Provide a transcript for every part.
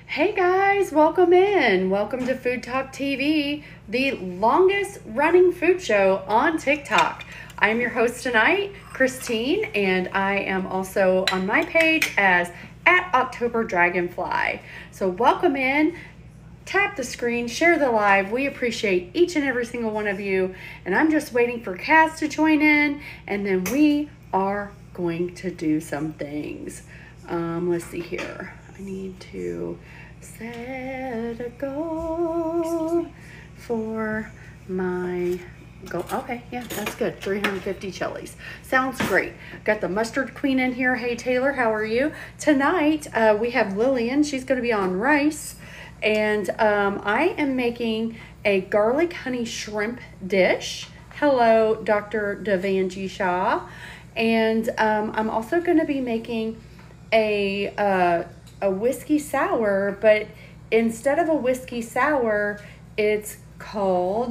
Hey guys, welcome in. Welcome to Food Talk TV, the longest running food show on TikTok. I am your host tonight, Christine, and I am also on my page as at October Dragonfly. So welcome in. Tap the screen, share the live. We appreciate each and every single one of you. And I'm just waiting for Kaz to join in, and then we are going to do some things. Let's see here. I need to set a goal for my goal. Okay, yeah, that's good. 350 chilies. Sounds great. Got the mustard queen in here. Hey, Taylor, how are you? Tonight, we have Lillian. She's going to be on rice. And I am making a garlic honey shrimp dish. Hello, Dr. Devanji Shah. And I'm also going to be making a whiskey sour, but instead of a whiskey sour, it's called,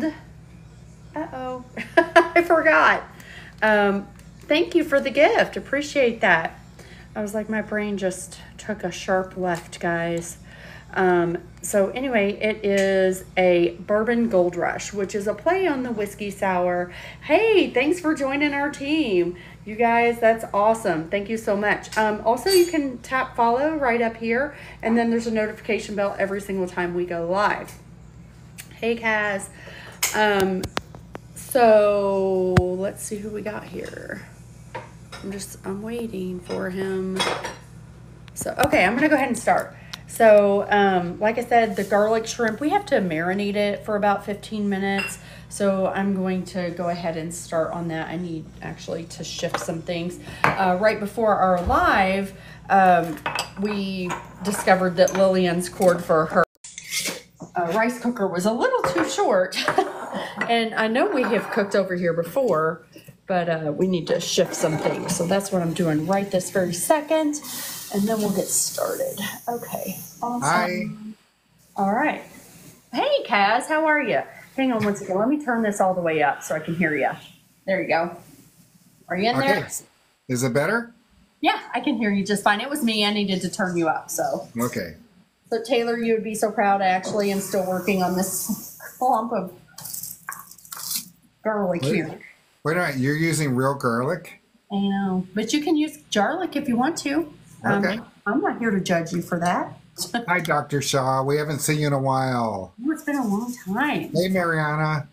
I forgot. Thank you for the gift. Appreciate that. I was like, my brain just took a sharp left, guys. So anyway, it is a bourbon gold rush, which is a play on the whiskey sour. Hey, thanks for joining our team. You guys, that's awesome. Thank you so much. Also, you can tap follow right up here, and then there's a notification bell every single time we go live. Hey, Kaz. So let's see who we got here. I'm waiting for him. So, okay, I'm going to go ahead and start. So, like I said, the garlic shrimp, we have to marinate it for about 15 minutes. So I'm going to go ahead and start on that. I need actually to shift some things. Right before our live, we discovered that Lillian's cord for her rice cooker was a little too short. And I know we have cooked over here before, but we need to shift some things. So that's what I'm doing right this very second. And then we'll get started. Okay. Awesome. Hi. All right. Hey, Kaz, how are you? Hang on one second. Let me turn this all the way up so I can hear you. There you go. Are you in there? Is it better? Yeah, I can hear you just fine. It was me. I needed to turn you up. So. Okay. So, Taylor, you would be so proud. I actually am still working on this clump of garlic here. Wait a minute. You're using real garlic? I know. But you can use garlic if you want to. Okay. I'm not here to judge you for that. Hi, Dr. Shaw. We haven't seen you in a while. Oh, it's been a long time. Hey, Mariana.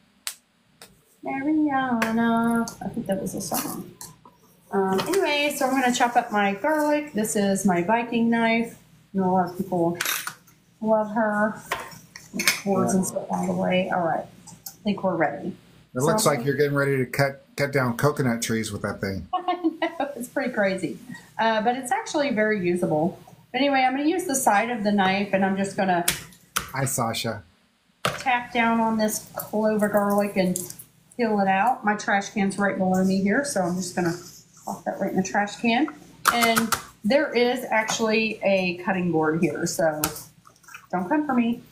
Mariana. I think that was a song. Anyway, so I'm going to chop up my garlic. This is my Viking knife. I know a lot of people love her. Boards and stuff out of the way. All right. I think we're ready. It looks like you're getting ready to cut down coconut trees with that thing. I know. It's pretty crazy. But it's actually very usable. But anyway, I'm going to use the side of the knife, and I'm just going to Hi, Sasha. tap down on this clove of garlic and peel it out. My trash can's right below me here, so I'm just going to pop that right in the trash can. And there is actually a cutting board here, so don't come for me.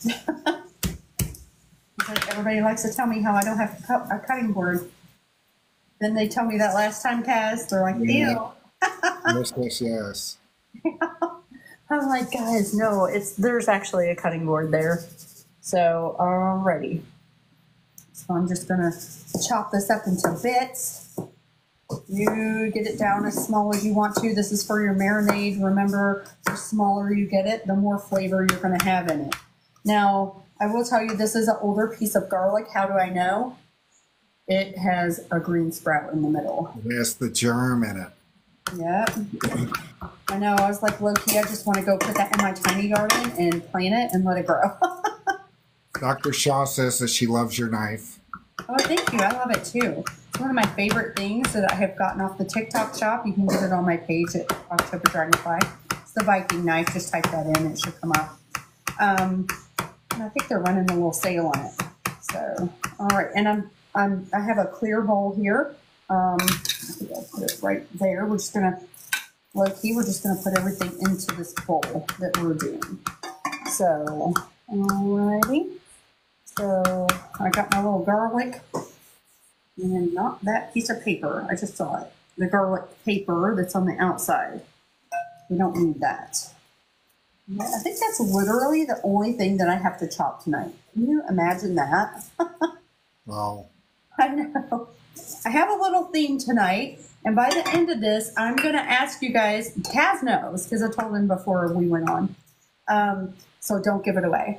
Everybody likes to tell me how I don't have a cutting board. Then they tell me that last time, Kaz. They're like, ew. Yes. I'm like, guys, no, there's actually a cutting board there. So, alrighty. So I'm just gonna chop this up into bits. You get it down as small as you want to. This is for your marinade. Remember, the smaller you get it, the more flavor you're gonna have in it. Now, I will tell you, this is an older piece of garlic. How do I know? It has a green sprout in the middle. It has the germ in it. Yep. I know. I was like, low-key, I just want to go put that in my tiny garden and plant it and let it grow. Dr. Shaw says that she loves your knife. Oh, thank you. I love it, too. It's one of my favorite things that I have gotten off the TikTok shop. You can get it on my page at October Dragonfly. It's the Viking knife. Just type that in. It should come up. And I think they're running a little sale on it. So, all right. And I have a clear bowl here. I think I'll put it right there. We're just gonna we're just gonna put everything into this bowl that we're doing. So, alrighty. So I got my little garlic, and not that piece of paper. I just saw it. The garlic paper that's on the outside. We don't need that. Yeah, I think that's literally the only thing that I have to chop tonight. Can you imagine that? Wow. I know. I have a little theme tonight, and by the end of this, I'm going to ask you guys. Kaz knows because I told him before we went on, so don't give it away.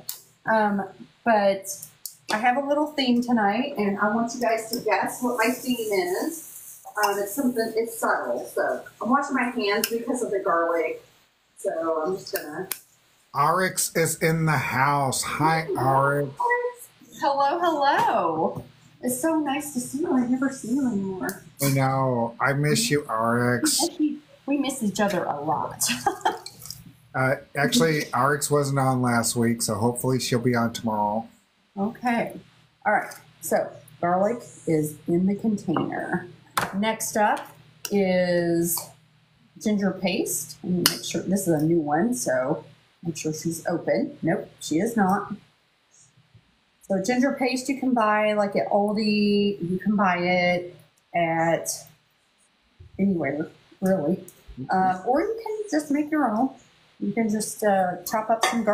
But I have a little theme tonight, and I want you guys to guess what my theme is. It's subtle, so I'm washing my hands because of the garlic. So I'm just gonna. Arix is in the house. Hi, Arix. Hello, hello. It's so nice to see you. I never see you anymore. I know. I miss you, Arix. We miss each other a lot. Actually, Arix wasn't on last week, so hopefully she'll be on tomorrow. Okay. All right. So garlic is in the container. Next up is ginger paste. Let me make sure this is a new one, so make sure she's open. Nope, she is not. So ginger paste you can buy like at Aldi. You can buy it at anywhere, really. Or you can just make your own. You can just chop up some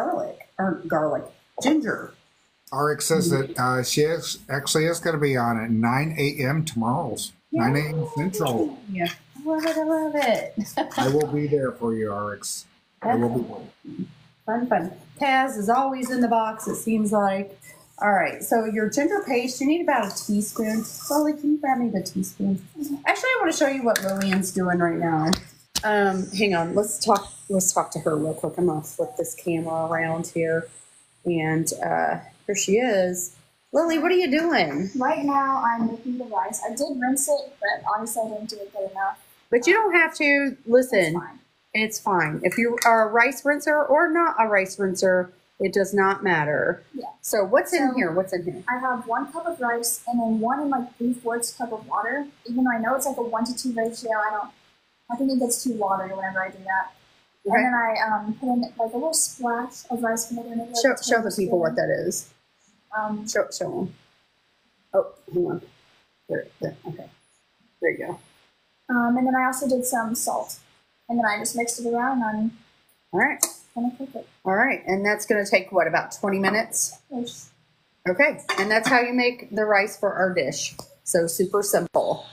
ginger. Arix says that she actually is going to be on at 9 a.m. tomorrow. 9 a.m. Central. Yeah. I love it. I love it. I will be there for you, Arix. I will be there. Fun. Kaz is always in the box, it seems like. All right, so your ginger paste, you need about a teaspoon. Lily, can you grab me the teaspoon? Actually, I want to show you what Lillian's doing right now. Hang on, let's talk to her real quick. I'm gonna flip this camera around here. And here she is. Lily, what are you doing? Right now, I'm making the rice. I did rinse it, but honestly, I didn't do it good enough. But you don't have to. Listen, it's fine. If you are a rice rinser or not a rice rinser, it does not matter. Yeah. So what's in here? What's in here? I have 1 cup of rice and then 1 and like 3/4 cup of water. Even though I know it's like a 1-to-2 ratio, I think it gets too watery whenever I do that. Okay. And then I put in like a little splash of rice vinegar. Maybe like show the people what that is. Show them. Oh, hang on. There. Okay. There you go. And then I also did some salt. And then I just mixed it around and all right. Gonna cook it. All right. And that's going to take, what, about 20 minutes? Yes. Okay. And that's how you make the rice for our dish. So super simple.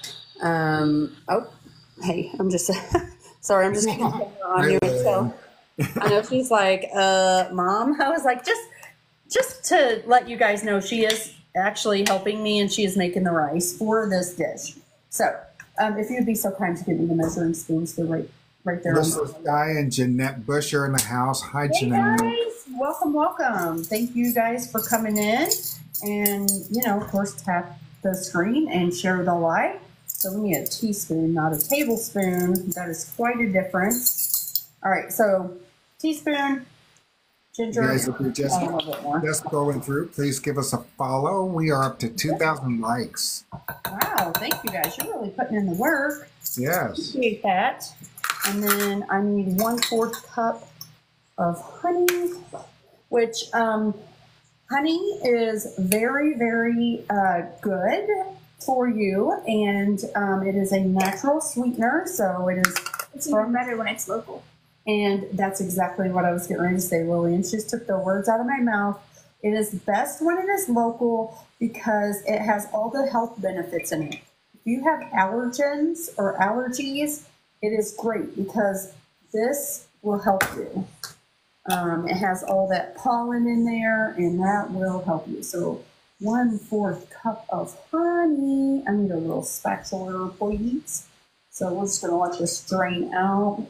Oh, hey, I'm just, sorry, I'm just going to put her on you. So I know she's like, Mom. I was like, just to let you guys know, she is actually helping me and she is making the rice for this dish. So if you'd be so kind to give me the measuring spoons, they're right there. This is Guy and Jeanette Bush are in the house. Hi, hey Jeanette. Guys, welcome. Thank you guys for coming in. And, of course, tap the screen and share the live. So we need a teaspoon, not a tablespoon. That is quite a difference. All right, so teaspoon, ginger. Guys, if you're just going through, please give us a follow. We are up to 2,000 likes. Wow, thank you guys. You're really putting in the work. Yes. Appreciate that. And then I need 1/4 cup of honey, which honey is very, very good for you, and it is a natural sweetener, so it is. It's even better when it's local. And that's exactly what I was getting ready to say, Lillian. She just took the words out of my mouth. It is best when it is local because it has all the health benefits in it. If you have allergens or allergies, it is great because this will help you. It has all that pollen in there, and that will help you. So 1/4 cup of honey. I need a little spatula, please. So we're just going to let this drain out.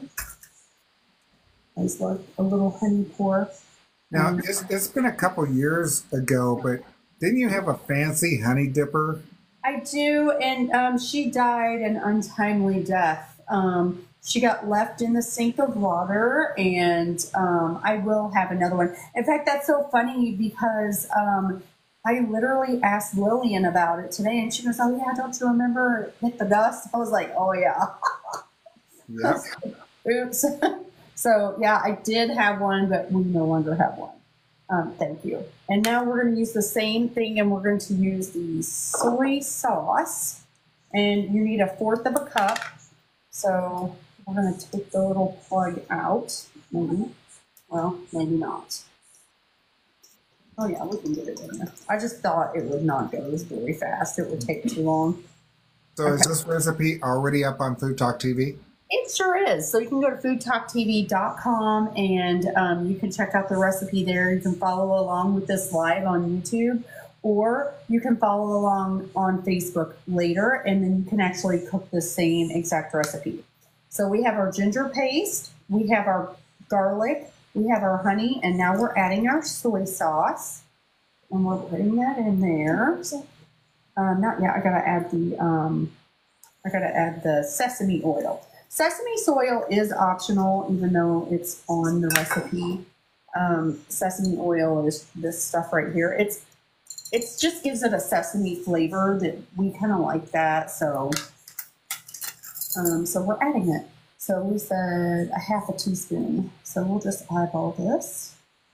Nice, like a little honey pour. Now, it's been a couple years ago, but didn't you have a fancy honey dipper? I do, and she died an untimely death. She got left in the sink of water, and I will have another one. In fact, that's so funny because I literally asked Lillian about it today, and she goes, "Oh yeah, don't you remember Hit the Dust?" I was like, "Oh yeah." Yep. Oops. So yeah, I did have one, but we no longer have one. Thank you. And now we're going to use the same thing, and we're going to use the soy sauce. And you need 1/4 of a cup. So we're going to take the little plug out. Maybe. Well, maybe not. Oh yeah, we can get it in there. I just thought it would not go very fast. It would take too long. So is this recipe already up on Food Talk TV? It sure is. So you can go to foodtalktv.com and you can check out the recipe there. You can follow along with this live on YouTube, or you can follow along on Facebook later, and then you can actually cook the same exact recipe. So we have our ginger paste, we have our garlic, we have our honey, and now we're adding our soy sauce, and we're putting that in there. Not yet. I gotta add the sesame oil. Sesame oil is optional, even though it's on the recipe. Sesame oil is this stuff right here. It just gives it a sesame flavor that we kind of like that. So we're adding it. So we said a half a teaspoon. So we'll just eyeball this.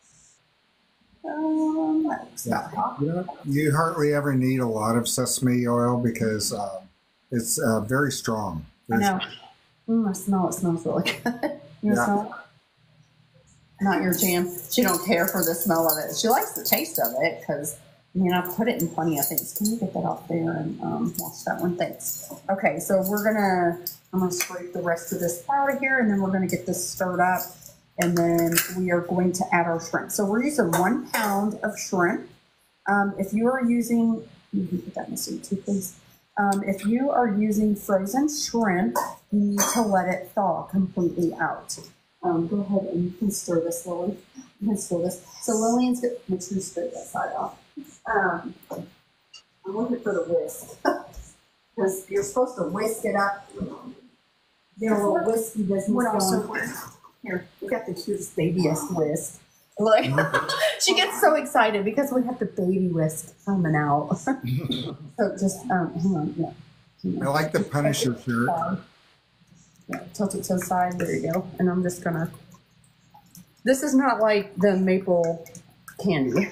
You hardly ever need a lot of sesame oil because it's very strong. I know. I smell it. It smells really good. You smell it? Not your jam. She don't care for the smell of it. She likes the taste of it because, I've put it in plenty of things. Can you get that off there and wash that one? Thanks. Okay, so I'm gonna scrape the rest of this out of here, and then we're gonna get this stirred up, and then we are going to add our shrimp. So we're using 1 pound of shrimp. If you are using, you can put that in the soup too, please. If you are using frozen shrimp, you need to let it thaw completely out. Go ahead and you can stir this, Lily. You can stir this. So Lillian's going to make sure you stir that side off. I'm looking for the whisk. Because you're supposed to whisk it up. Get a little whiskey business going. Here, we got the cutest babyest whisk. Like, she gets so excited because we have the baby whisk coming out. So just, hang on, I like the Punisher shirt. Tilt it to the side, there you go. And I'm just gonna, this is not like the maple candy.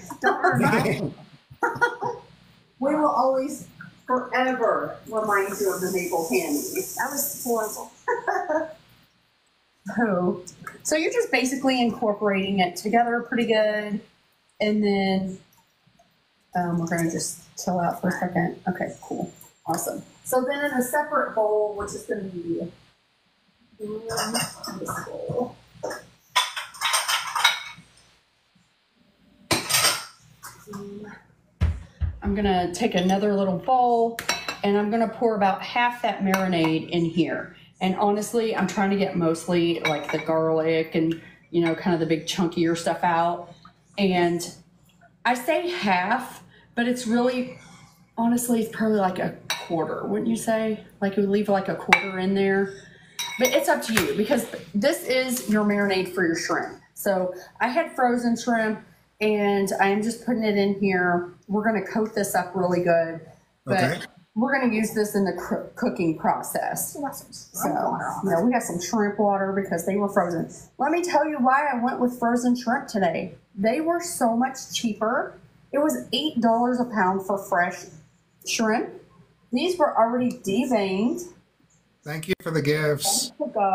We will always, forever remind you of the maple candy. That was horrible. So you're just basically incorporating it together pretty good. And then we're going to just chill out for a second. Okay, cool. Awesome. So then in a separate bowl, which is going to be this bowl. I'm going to take another little bowl, and I'm going to pour about half that marinade in here. And honestly, I'm trying to get mostly like the garlic and, kind of the big chunkier stuff out. And I say half, but it's really, honestly, it's probably like a quarter, wouldn't you say? Like we leave like a quarter in there. But it's up to you because this is your marinade for your shrimp. So I had frozen shrimp and I'm just putting it in here. We're going to coat this up really good. But we're going to use this in the cooking process. So, we got some shrimp water because they were frozen. Let me tell you why I went with frozen shrimp today. They were so much cheaper. It was $8 a pound for fresh shrimp. These were already deveined. Thank you for the gifts.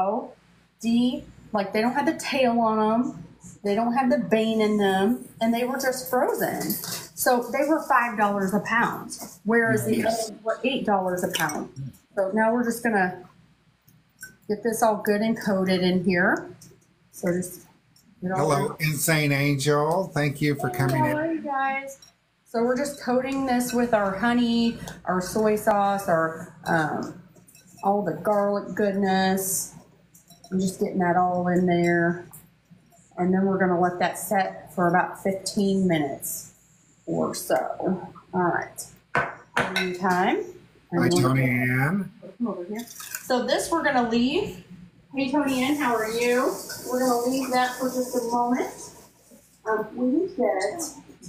Like they don't have the tail on them. They don't have the vein in them, and they were just frozen. So they were $5 a pound, whereas the others were $8 a pound. So now we're just gonna get this all good and coated in here. So just hello, Insane Angel. Thank you for coming in. How are you guys? So we're just coating this with our honey, our soy sauce, our all the garlic goodness. I'm just getting that all in there. And then we're going to let that set for about 15 minutes or so. All right. Meantime. Hi, Tony Ann. Come over here. So this we're going to leave. Hey, Tony Ann, how are you? We're going to leave that for just a moment. We get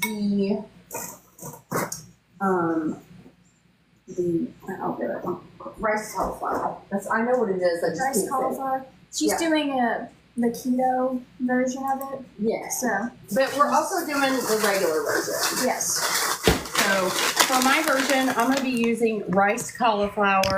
I'll get it. Rice cauliflower. I know what it is. I just Rice cauliflower. She's doing the keto version of it. Yeah. So, but we're also doing the regular version. yes. So for my version, I'm going to be using rice cauliflower,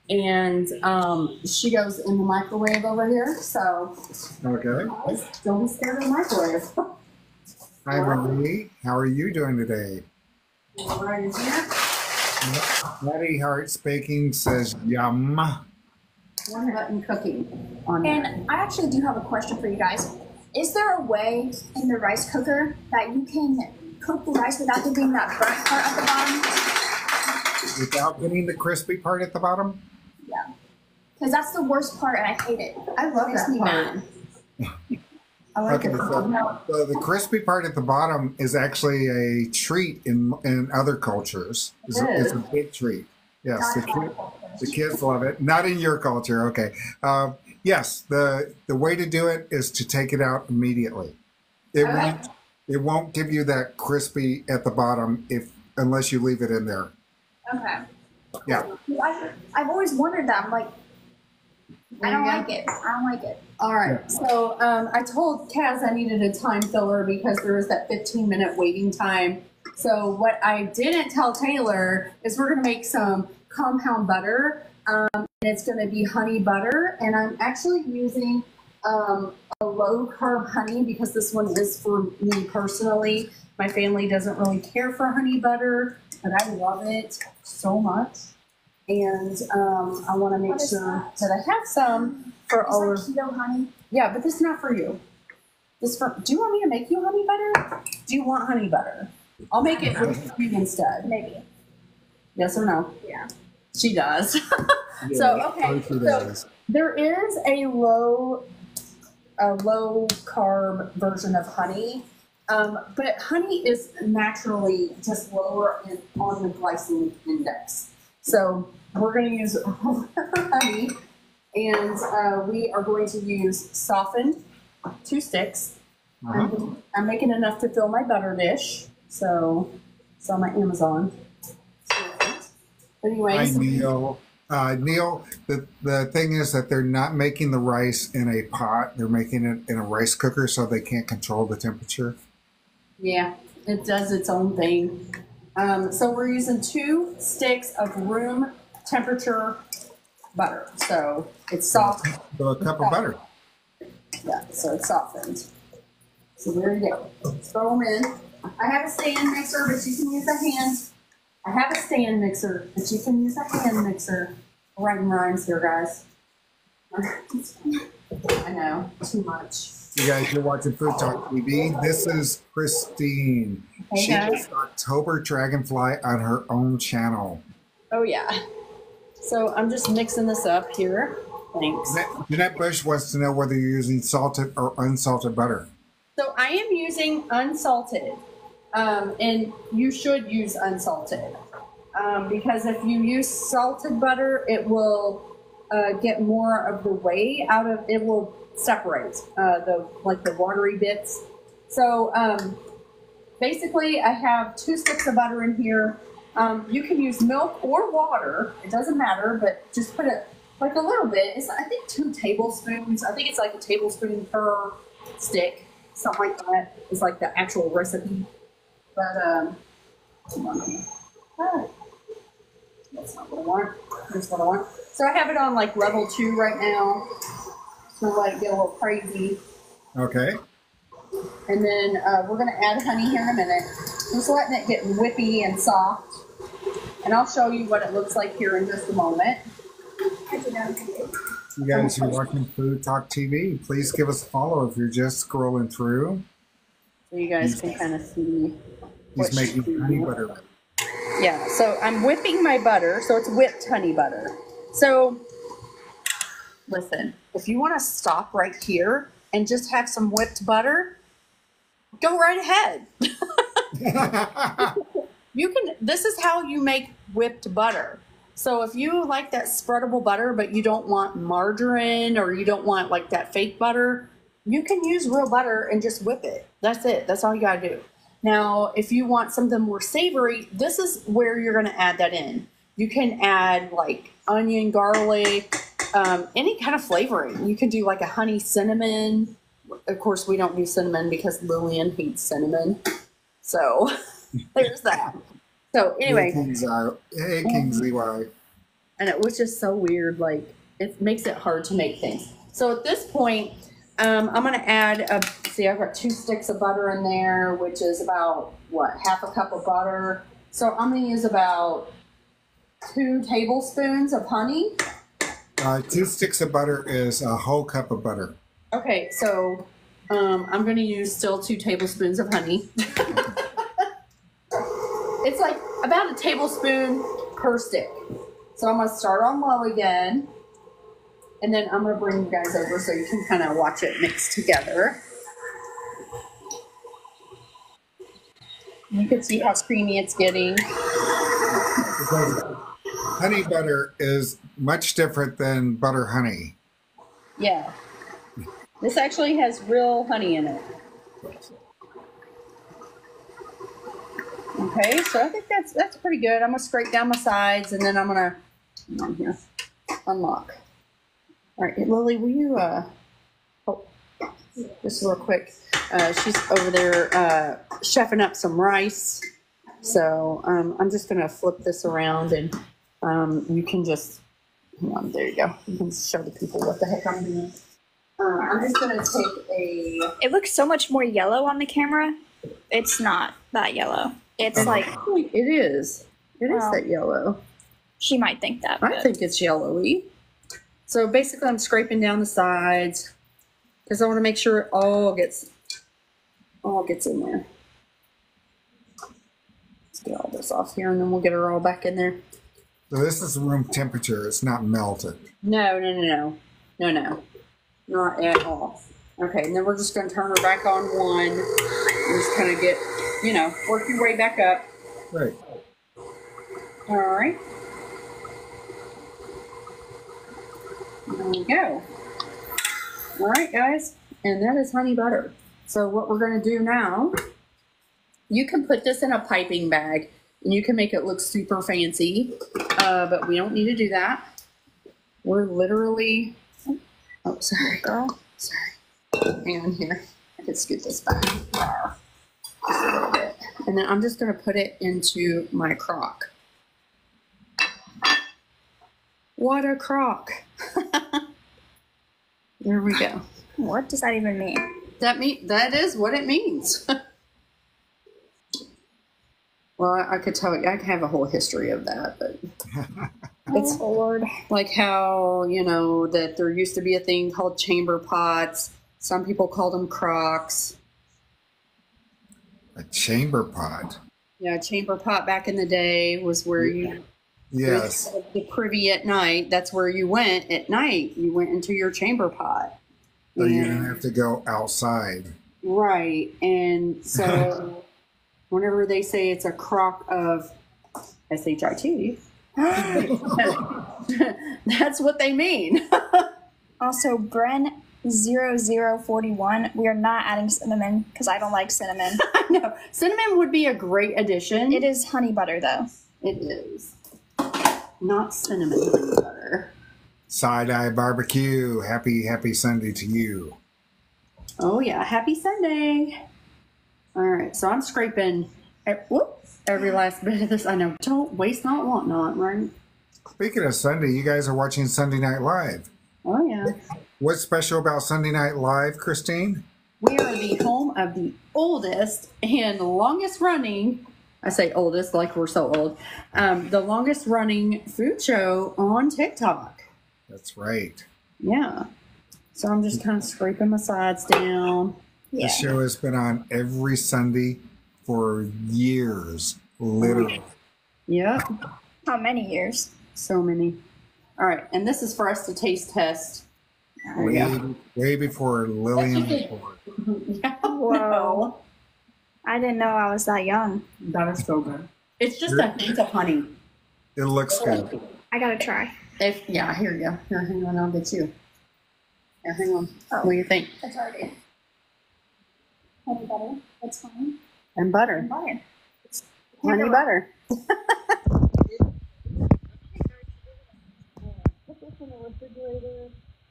And she goes in the microwave over here. So Okay. don't be scared of the microwave. Hi, Marie. How are you doing today? Right in here. Patty Hearts Baking says yum. One button cooking on there. And I actually do have a question for you guys. Is there a way in the rice cooker that you can cook the rice without there being that burnt part at the bottom? Without getting the crispy part at the bottom? Yeah. Because that's the worst part and I hate it. I love Makes that me part. mad. I like Okay, it. so the crispy part at the bottom is actually a treat in other cultures. It's a big treat. Yes, the kids love it. Not in your culture, okay. Yes, the way to do it is to take it out immediately. It won't give you that crispy at the bottom unless you leave it in there. Okay. Yeah. I've always wondered that. I'm like, I don't like it. I don't like it. All right. So I told Kaz I needed a time filler because there was that 15-minute waiting time. So what I didn't tell Taylor is we're going to make some compound butter. And it's going to be honey butter. And I'm actually using a low-carb honey because this one is for me personally. My family doesn't really care for honey butter, but I love it so much. And I want to make sure that I have some for all of keto honey. Yeah, but this is not for you. Do you want me to make you honey butter? Do you want honey butter? I'll make it for you instead. Maybe. Yes or no? Yeah. She does. Yeah, So okay. both of So those. there is a low carb version of honey. But honey is naturally just lower on the glycemic index. So we're going to use honey, and we are going to use softened 2 sticks. I'm making enough to fill my butter dish, so it's on my Amazon. But Hi, anyways, Neil. Neil, the thing is that they're not making the rice in a pot. They're making it in a rice cooker so they can't control the temperature. yeah, it does its own thing. So we're using 2 sticks of room temperature butter. So it's soft. So a cup of butter. Yeah, so it's softened. So there you go. Throw them in. I have a stand mixer, but you can use a hand. I have a stand mixer, but you can use a hand mixer. Writing rhymes here, guys. I know, too much. You guys, you're watching Food Talk TV. This is Christine. Hey, She guys. is October Dragonfly on her own channel. Oh, yeah. So I'm just mixing this up here. Thanks. Jeanette Bush wants to know whether you're using salted or unsalted butter. So I am using unsalted, and you should use unsalted because if you use salted butter, it will get more of the whey out of it. Will separate the watery bits. So basically, I have 2 sticks of butter in here. You can use milk or water; it doesn't matter, but just put it like a little bit. It's I think 2 tablespoons. I think it's like a tablespoon per stick. Something like that is like the actual recipe. But, that's not what I want. That's what I want. So I have it on like level 2 right now. So let it get a little crazy. Okay. And then we're going to add honey here in a minute. Just letting it get whippy and soft. And I'll show you what it looks like here in just a moment. You guys who are watching Food Talk TV, please give us a follow if you're just scrolling through. So you guys can kind of see. He's making honey butter. Yeah, so I'm whipping my butter, so it's whipped honey butter. So, listen, if you want to stop right here and just have some whipped butter, go right ahead. This is how you make whipped butter. So if you like that spreadable butter, but you don't want margarine or you don't want like that fake butter, you can use real butter and just whip it. That's it. That's all you got to do. Now, if you want something more savory, this is where you're going to add that in. You can add like onion, garlic, any kind of flavoring. You can do like a honey cinnamon. Of course, we don't do cinnamon because Lillian hates cinnamon. So there's that. So anyway. Hey, Kingsley Y. And it was just so weird. Like, it makes it hard to make things. So at this point, I'm going to add, I've got 2 sticks of butter in there, which is about, half a cup of butter. So I'm going to use about 2 tablespoons of honey. 2 sticks of butter is a whole cup of butter. Okay, so I'm going to use still 2 tablespoons of honey. It's like about a tablespoon per stick. So I'm going to start on low again. And then I'm going to bring you guys over so you can kind of watch it mix together. You can see how creamy it's getting. Because honey butter is much different than butter honey. Yeah. This actually has real honey in it. Okay, so I think that's pretty good. I'm going to scrape down my sides, and then I'm going to unlock. All right, Lily, will you, just real quick, she's over there chefing up some rice. So I'm just going to flip this around, and you can just, hang on, there you go. You can show the people what the heck I'm doing. I'm just going to take It looks so much more yellow on the camera. It's not that yellow. It's like... It is. It is that yellow. She might think that. I think it's yellowy. So basically I'm scraping down the sides because I want to make sure it all gets in there. Let's get all this off here and then we'll get her all back in there. So this is room temperature. It's not melted. No. Not at all. Okay, and then we're just going to turn her back on 1 and just kind of get, work your way back up. Right. All right. There we go. All right, guys. And that is honey butter. So what we're going to do now, you can put this in a piping bag and you can make it look super fancy, but we don't need to do that. We're literally, oh, sorry, girl. Sorry. Hang on here. I can scoot this back. Just a little bit. And then I'm just going to put it into my crock. What a crock. There we go. What does that even mean? That is what it means. Well, I could tell you, I could have a whole history of that, but it's Lord. Like how, that there used to be a thing called chamber pots. Some people called them crocks. A chamber pot. Yeah, a chamber pot back in the day was where you... Yes. The privy at night, that's where you went at night. You went into your chamber pot. So you didn't have to go outside. Right. And so whenever they say it's a crock of SHIT, that's what they mean. Also, Bren0041, we are not adding cinnamon because I don't like cinnamon. I know. Cinnamon would be a great addition. It is honey butter, though. It is. Not cinnamon honey butter. Side-eye barbecue. Happy Sunday to you. Oh, yeah. Happy Sunday. All right. So I'm scraping every last bit of this. I know. Don't waste not, want not, right? Speaking of Sunday, you guys are watching Sunday Night Live. Oh, yeah. What's special about Sunday Night Live, Christine? We are the home of the oldest and longest running, I say oldest like we're so old, the longest running food show on TikTok. That's right. Yeah. So I'm just kind of scraping my sides down. Yeah. The show has been on every Sunday for years, literally. Yep. How many years? So many. All right. And this is for us to taste test. There we go. Way before Lillian was born. Whoa. I didn't know I was that young. That is so good. It's just a hint of honey. It looks good. I gotta try. Here you go. Here, hang on, I'll get you. Here, hang on. Oh. What do you think? It's already honey butter. That's fine. And butter. And butter. Honey butter. Put this in the refrigerator.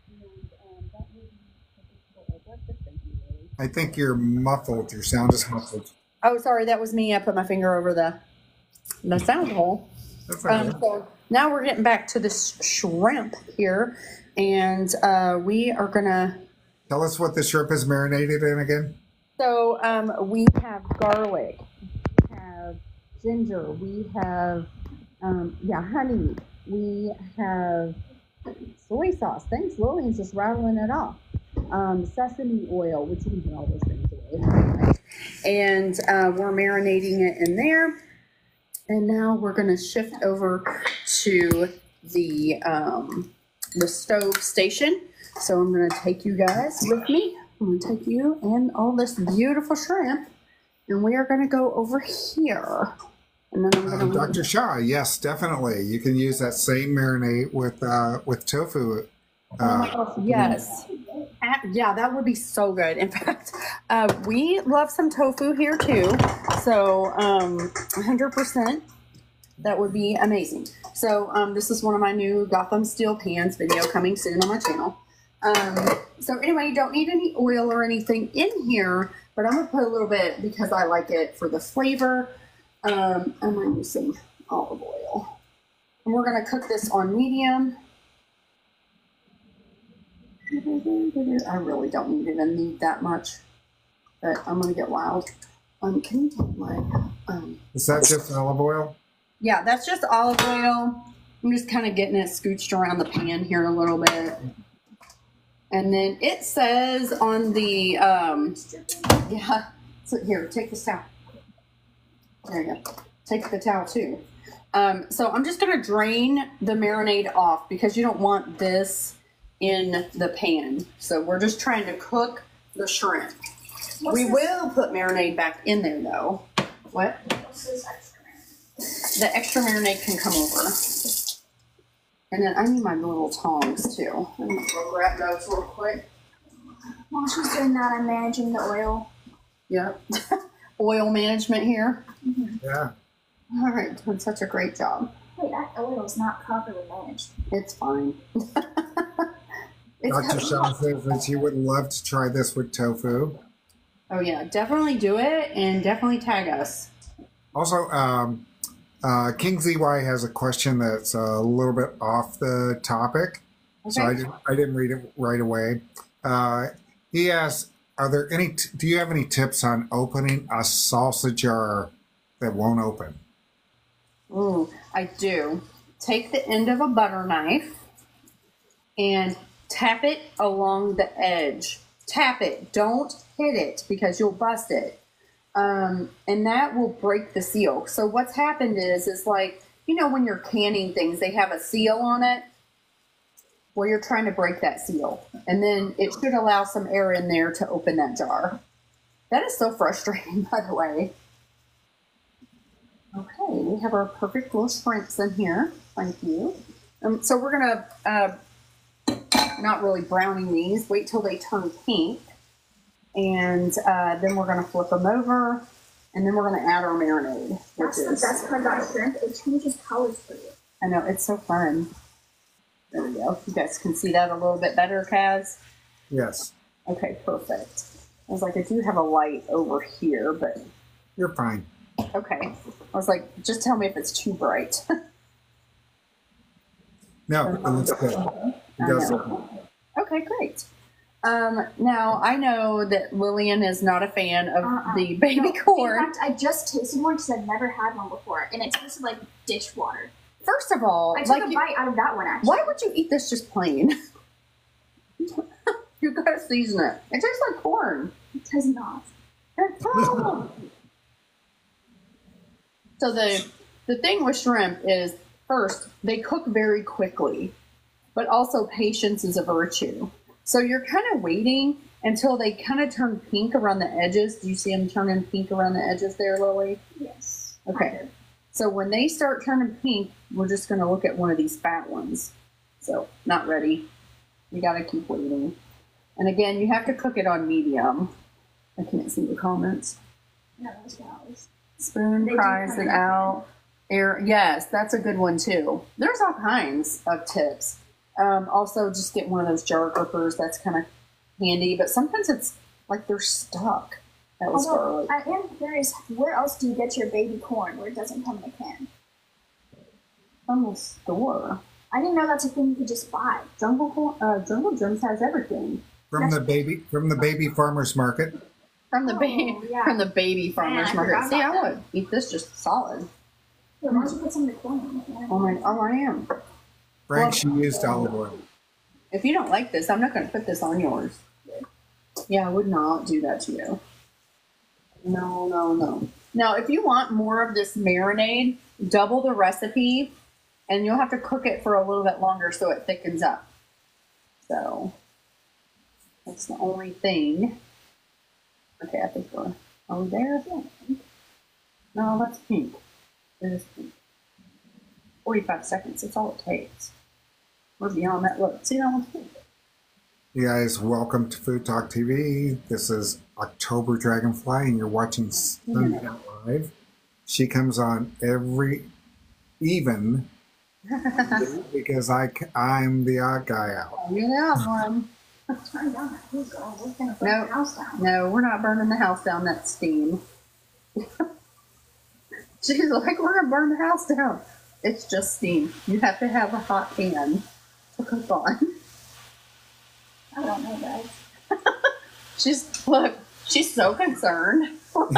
I think you're muffled. Your sound is muffled. Oh, sorry, that was me. I put my finger over the sound hole. That's okay. So now we're getting back to this shrimp here, and we are gonna. Tell us what the shrimp is marinated in again. So we have garlic, we have ginger, we have honey, we have soy sauce. Thanks, Lillian's just rattling it off. Sesame oil, which you can put all those things away. And we're marinating it in there. And now we're going to shift over to the stove station. So I'm going to take you guys with me. I'm going to take you and all this beautiful shrimp, and we are going to go over here. And then I'm going to Dr. Shaw, yes, definitely. You can use that same marinade with tofu. Oh my gosh, yes. Yeah, that would be so good. In fact, we love some tofu here too. So 100%, that would be amazing. So this is one of my new Gotham Steel Pans video coming soon on my channel. So anyway, you don't need any oil or anything in here, but I'm going to put a little bit because I like it for the flavor. I'm using olive oil. And we're going to cook this on medium. I really don't even need that much, but I'm going to get wild. Can you take my... Is that just olive oil? Yeah, that's just olive oil. I'm just kind of getting it scooched around the pan here a little bit. And then it says on the, yeah, so here, take this towel. There you go. Take the towel too. So I'm just going to drain the marinade off because you don't want this in the pan. So we're just trying to cook the shrimp. We will put marinade back in there though. What? What's this extra marinade? The extra marinade can come over. And then I need my little tongs too. I'm gonna go grab those real quick. While she's doing that, I'm managing the oil. Yep. Oil management here. Yeah. All right, doing such a great job. Wait, that oil is not properly managed. It's fine. Dr. Shaw says that she would love to try this with tofu. Oh yeah, definitely do it and definitely tag us. Also, King ZY has a question that's a little bit off the topic, so I didn't read it right away. He asks, do you have any tips on opening a salsa jar that won't open? Ooh, I do. Take the end of a butter knife and tap it along the edge. Tap it. Don't hit it because you'll bust it. And that will break the seal. So what's happened is like, you know, when you're canning things, they have a seal on it. Well, you're trying to break that seal. And then it should allow some air in there to open that jar. That is so frustrating, by the way. Okay, we have our perfect little shrimps in here. Thank you. So we're going to, not really browning these. Wait till they turn pink. And then we're going to flip them over. And then we're going to add our marinade. That's the best part about shrimp. It changes colors for you. I know, it's so fun. There we go. You guys can see that a little bit better, Kaz? Yes. Okay, perfect. I was like, I do have a light over here, but... You're fine. Okay. I was like, just tell me if it's too bright. No, it looks good. It does look. Okay, great. Now, I know that Lillian is not a fan of the baby corn. In fact, I just tasted one because I've never had one before, and it tasted like dishwater. First of all, I took a bite out of that one, actually. Why would you eat this just plain? You gotta season it. It tastes like corn. It does not. So the thing with shrimp is, first, they cook very quickly, but also patience is a virtue. So you're kind of waiting until they kind of turn pink around the edges. Do you see them turning pink around the edges there, Lily? Yes. Okay. So when they start turning pink, we're just going to look at one of these fat ones. So not ready. You got to keep waiting. And again, you have to cook it on medium. I can't see the comments. No, those guys. Spoon pries it out. Air. Yes, that's a good one too. There's all kinds of tips. Also, just get one of those jar grippers. That's kind of handy. But sometimes it's like they're stuck. That was garlic. I am curious, where else do you get your baby corn where it doesn't come in a can? from the store. I didn't know that's a thing you could just buy. Jungle Gyms has everything. From the baby farmers market. From the baby farmers market. See, I would eat this just solid. Yeah, why don't you put some in the corner? Oh, I am. Frank, she used olive oil. If you don't like this, I'm not going to put this on yours. Yeah, I would not do that to you. No. Now, if you want more of this marinade, double the recipe, and you'll have to cook it for a little bit longer so it thickens up. So, that's the only thing. Okay, I think are we there? No, that's pink. It is pink. 45 seconds, that's all it takes. We're beyond that. Look, see, that one's pink. You guys, welcome to Food Talk TV. This is October Dragonfly, and you're watching Sunday Night Live. She comes on every even because I'm the odd guy out. You're the odd one. Turn down that heat, girl. We're gonna burn the house down. No, we're not burning the house down. That's steam. She's like, we're gonna burn the house down. It's just steam. You have to have a hot pan to cook on. I don't know, guys. She's so concerned.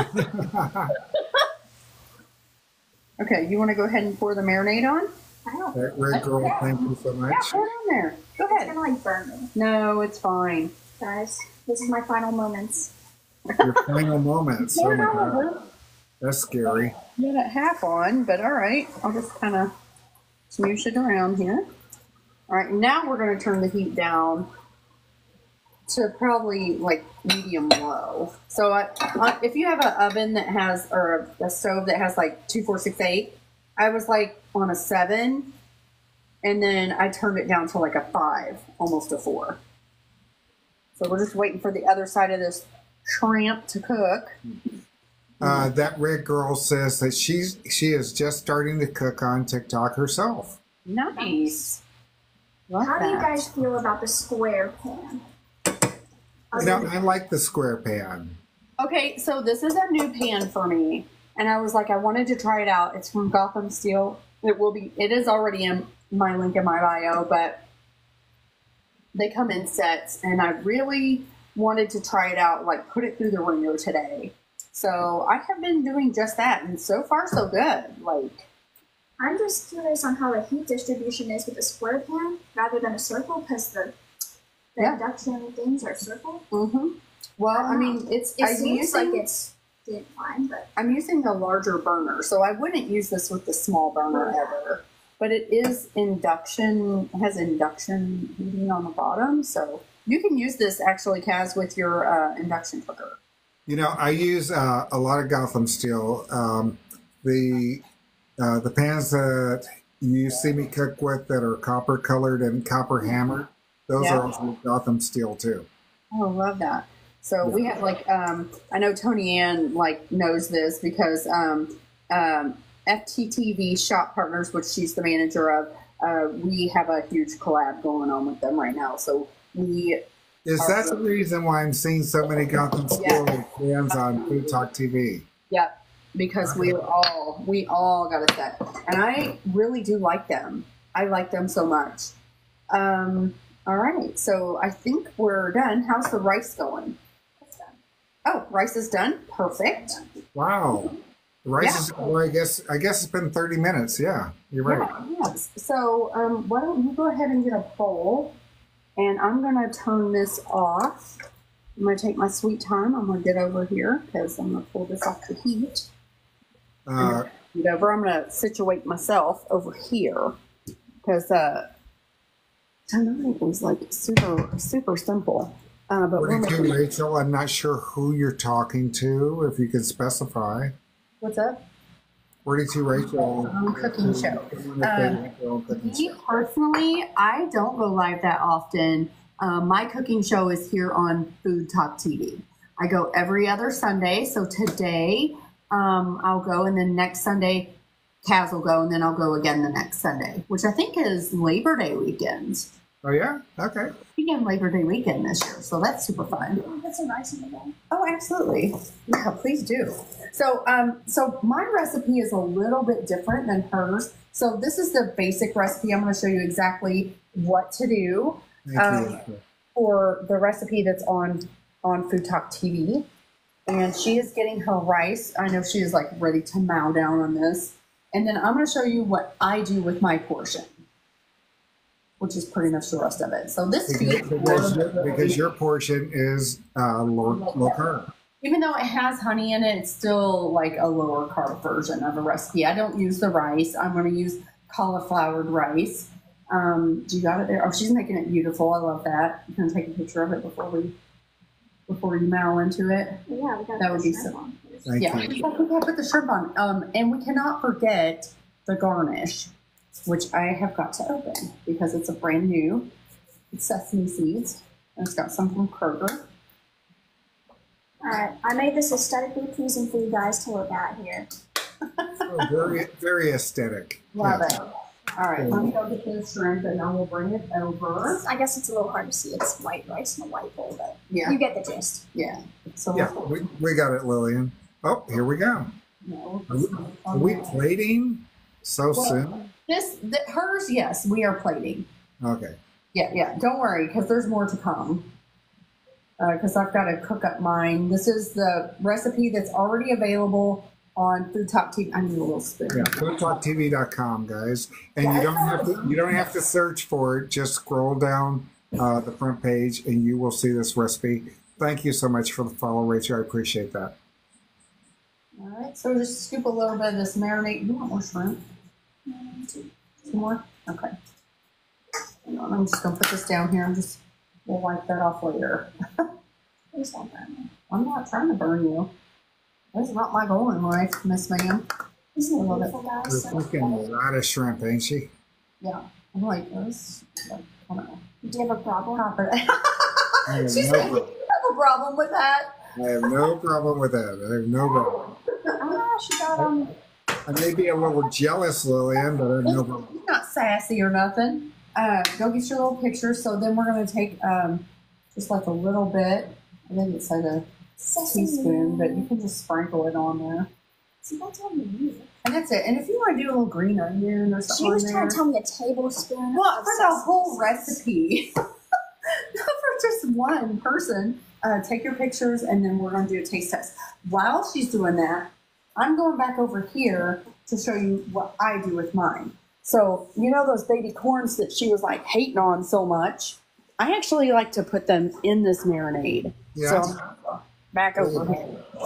Okay, you want to go ahead and pour the marinade on? I don't. That red girl, thank you so much. Yeah, pour it on there. Go It's ahead. gonna like burn me, No, it's fine. guys. This is my final moments. Your final moments. Oh my God. That's scary. Get it half on, but all right. I'll just kind of smoosh it around here. All right, now we're going to turn the heat down to probably like medium low. So if you have an oven that has, or a stove that has like 2, 4, 6, 8, I was like on a 7, and then I turned it down to like a 5, almost a 4. So we're just waiting for the other side of this shrimp to cook. That red girl says that she is just starting to cook on TikTok herself. Nice. Love How do you that. guys feel about the square pan? You know, I like the square pan. Okay, so this is a new pan for me, and I was like, I wanted to try it out. It's from Gotham Steel. It is already in my link in my bio, but they come in sets, and I really wanted to try it out, like put it through the ringer today. So I have been doing just that, and so far so good. Like, I'm just curious on how the heat distribution is with a square pan rather than a circle, because the induction things are circle. Well, I mean, it seems like it's doing fine, but I'm using the larger burner, so I wouldn't use this with the small burner ever. But it is has induction heating on the bottom, so you can use this actually, Kaz, with your induction cooker. You know, I use a lot of Gotham Steel. The pans that you see me cook with that are copper colored and copper hammered, those are also Gotham Steel too. Oh, I love that. So we have like, I know Tony Ann like knows this because FTTV Shop Partners, which she's the manager of, we have a huge collab going on with them right now. So Is that the reason why I'm seeing so many Gotham Steel fans on Food Talk TV? Yep, because we all got a set, and I really do like them. I like them so much. All right, so I think we're done. How's the rice going? it's done. Oh, rice is done. Perfect. Wow. The rice is, well, I guess it's been 30 minutes. Yeah, you're right. Yes. So why don't you go ahead and get a bowl, and I'm going to turn this off. I'm going to take my sweet time. I'm going to get over here because I'm going to pull this off the heat. I'm going to situate myself over here because tonight was like super simple. But According to Rachel, I'm not sure who you're talking to. If you could specify. What's up? 42 Rachel. Cooking show. Me personally, I don't go live that often. My cooking show is here on Food Talk TV. I go every other Sunday. So today I'll go, and then next Sunday Kaz will go, and then I'll go again the next Sunday, which I think is Labor Day weekend. Oh yeah? Okay. Weekend Labor Day weekend this year, so that's super fun. Put some rice in the bowl. Oh, absolutely. Yeah, please do. So, so my recipe is a little bit different than hers. So this is the basic recipe. I'm going to show you exactly what to do for the recipe that's on Food Talk TV. And she is getting her rice. I know she is like ready to mow down on this. And then I'm going to show you what I do with my portion, which is pretty much the rest of it. So this because your portion is low carb. Even though it has honey in it, it's still like a lower carb version of a recipe. I don't use the rice. I'm going to use cauliflowered rice. Do you got it there? Oh, she's making it beautiful. I love that. I'm going to take a picture of it before you mow into it. Yeah, we got that would be so. Yeah, we gotta put the shrimp on. And we cannot forget the garnish, which I have got to open because it's a brand new. It's sesame seeds, and it's got some from Kroger. Alright, I made this aesthetically pleasing for you guys to look at here. Oh, very, very aesthetic. Love it. All right, let me go get this shrimp and I will bring it over. I guess it's a little hard to see. It's white rice in a white bowl, but yeah, you get the gist. Yeah. So yeah, we got it, Lillian. Oh, here we go. No, are we plating so soon? Hers, yes, we are plating. Okay. Yeah. Don't worry, because there's more to come. Because I've got to cook up mine. This is the recipe that's already available on Food Talk TV. I need a little spoon. Yeah, foodtalktv.com, guys. And you don't have to search for it. Just scroll down the front page and you will see this recipe. Thank you so much for the follow, Rachel. I appreciate that. All right, so just scoop a little bit of this marinade. You want more shrimp? Two more? Okay. Hang on, I'm just going to put this down here. We'll wipe that off later. Please don't burn me. I'm not trying to burn you. That's not my goal in life, Miss Ma'am. Isn't it beautiful, guys? You're cooking a lot of shrimp, ain't she? Yeah. I'm like this. I don't know. Do you have a problem? She's like, you have a problem with that? I have no problem with that. I have no problem. She got I may be a little jealous, Lillian, but I have no problem. You're not sassy or nothing. Go get your little picture. So then we're going to take just like a little bit. I think it's like a teaspoon, but you can just sprinkle it on there. See, that's all you need. And that's it. And if you want to do a little green onion or something, she was trying to tell me a tablespoon. Well, for the whole recipe, not for just one person. Take your pictures, and then we're going to do a taste test. While she's doing that, I'm going back over here to show you what I do with mine. So, you know those baby corns that she was like hating on so much? I actually like to put them in this marinade. Yeah. So, back over here.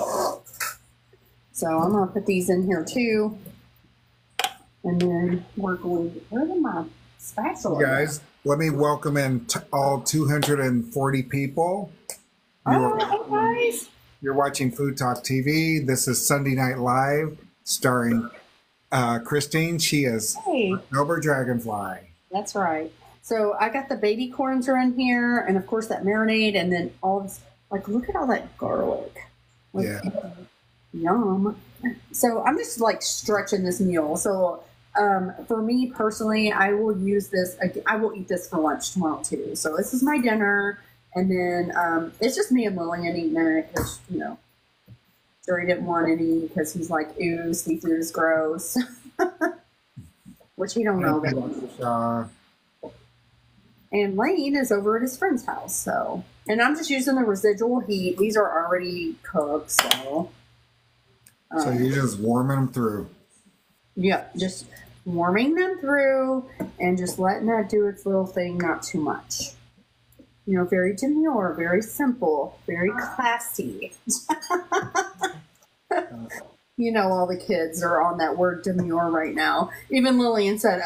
So, I'm going to put these in here too. And then we're going to, where's my spatula? You guys, let me welcome in all 240 people. Hey guys. You're watching Food Talk TV. This is Sunday Night Live, starring Christine. She is October Dragonfly. That's right. So I got the baby corns are in here, and of course that marinade, and then all this. Like, look at all that garlic. Like, yeah. Yum. So I'm just like stretching this meal. So for me personally, I will use this. I will eat this for lunch tomorrow too. So this is my dinner. And then it's just me and Lillian eating it because, you know, Jerry didn't want any because he's like, ew, seafood is gross. Which he don't know that. And Lane is over at his friend's house. So, and I'm just using the residual heat. These are already cooked. So you're just warming them through. Yeah, just warming them through and just letting that do its little thing, not too much. You know, very demure, very simple, very classy. You know, all the kids are on that word demure right now. Even Lillian said,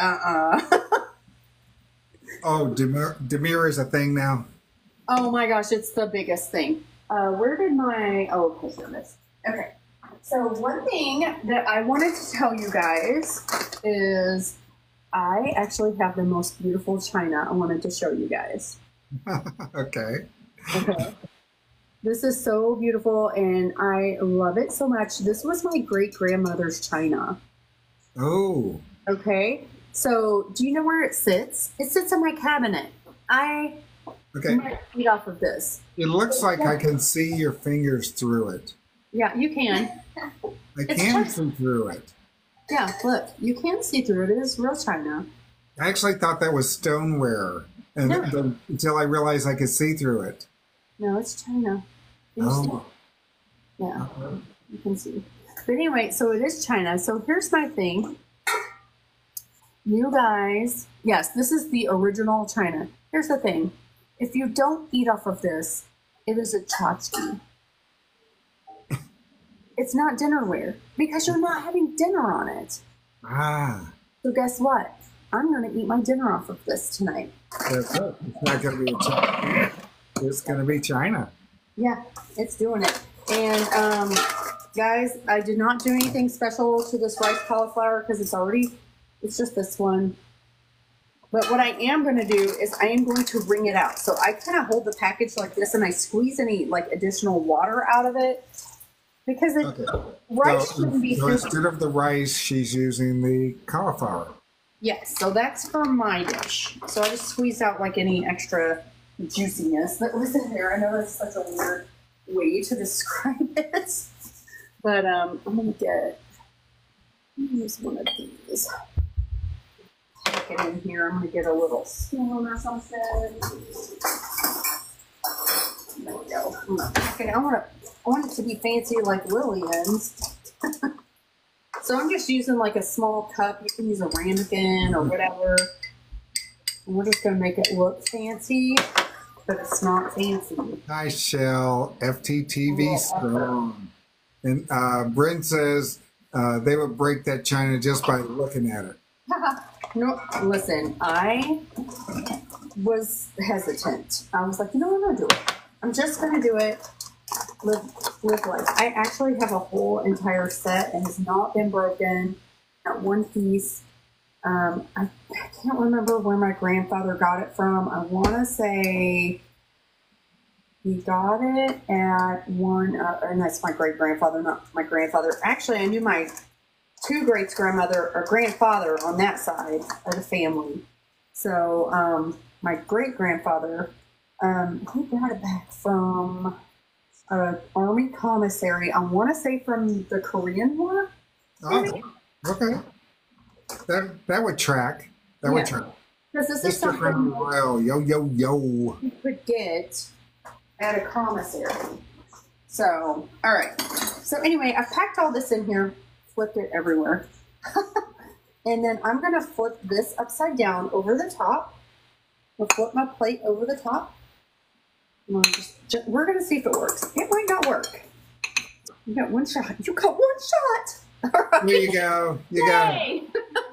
Oh, demure is a thing now? Oh my gosh, it's the biggest thing. Where did my, okay, here it is. Okay, so one thing that I wanted to tell you guys is I actually have the most beautiful china I wanted to show you guys. Okay. This is so beautiful, and I love it so much. This was my great-grandmother's china. Oh. Okay. So, do you know where it sits? It sits in my cabinet. I might eat off of this. It looks like I can see your fingers through it. Yeah, you can. I can see through it. Yeah, look, you can see through it. It is real china. I actually thought that was stoneware, and No. until I realized I could see through it. No, it's china. Can you see? Oh, Yeah, you can see. But anyway, so it is china. So here's my thing. You guys, yes, this is the original china. Here's the thing. If you don't eat off of this, it is a tchotchke. It's not dinnerware because you're not having dinner on it. ah, So guess what? I'm going to eat my dinner off of this tonight. that's it. It's not going to be a China. It's going to be China. Yeah, it's doing it. And guys, I did not do anything special to this rice cauliflower because it's just this one. But what I am going to do is I am going to wring it out. So I kind of hold the package like this and I squeeze any like additional water out of it because rice shouldn't be So food. instead of the rice, she's using the cauliflower. Yes, so that's for my dish. So I just squeezed out like any extra juiciness that was in there. I know that's such a weird way to describe it. But I'm going to use one of these. Tuck it in here. I'm going to get a little spoon or something. There we go. I'm gonna tuck it. I want it to be fancy like Lillian's. So I'm just using like a small cup. You can use a ramekin or whatever. And we're just going to make it look fancy, but it's not fancy. Hi, Shell. FTTV strong. And Bryn says they would break that china just by looking at it. No, listen, I was hesitant. I was like, I'm going to do it. I'm just going to do it. Live life. I actually have a whole entire set and has not been broken. Not one piece. I can't remember where my grandfather got it from. I want to say he got it at one, and that's my great grandfather, not my grandfather. Actually, I knew my two great grandmother or grandfather on that side of the family. So my great grandfather, he got it back from army commissary. I want to say from the Korean War. Oh, okay. That would track. That would track. Because this is Mr. something Crown Royal, yo, yo, yo. you could get at a commissary. So, all right. So anyway, I've packed all this in here, flipped it everywhere. And then I'm going to flip this upside down over the top. I'll flip my plate over the top. We're going to see if it works. It might not work. You got one shot. You got one shot. All right. Here you go. You Yay.